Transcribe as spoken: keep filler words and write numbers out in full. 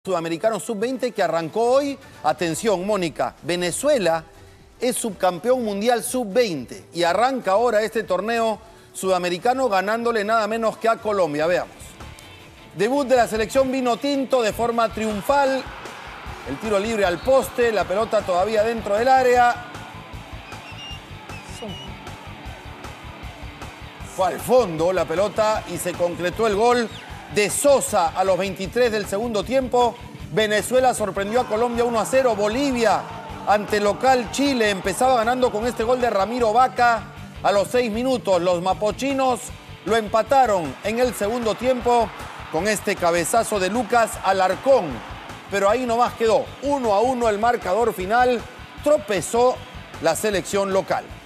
Sudamericano sub veinte que arrancó hoy. Atención, Mónica, Venezuela es subcampeón mundial sub veinte y arranca ahora este torneo sudamericano ganándole nada menos que a Colombia. Veamos. Debut de la selección vino tinto de forma triunfal. El tiro libre al poste, la pelota todavía dentro del área. Fue al fondo la pelota y se concretó el gol de Sosa a los veintitrés del segundo tiempo. Venezuela sorprendió a Colombia uno a cero. Bolivia ante local Chile empezaba ganando con este gol de Ramiro Vaca a los seis minutos. Los mapochinos lo empataron en el segundo tiempo con este cabezazo de Lucas Alarcón. Pero ahí nomás quedó. uno a uno el marcador final. Tropezó la selección local.